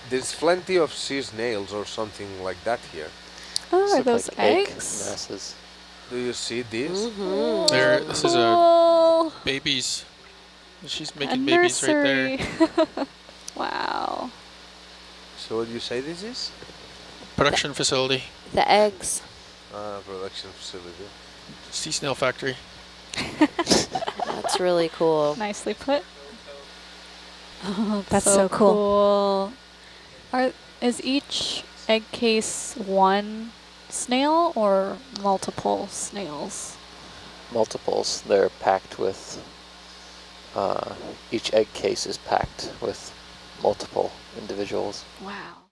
There's plenty of sea snails or something like that here. Oh, are those like egg eggs? masses. Do you see this? There, this is a Cool. babies. She's A making babies right there. nursery. Wow. So what do you say this is? Production facility. The eggs. Production facility. Sea snail factory. That's really cool. Nicely put. Oh, That's so cool. Is each egg case one snail or multiple snails? Multiples. They're packed with, each egg case is packed with multiple individuals. Wow.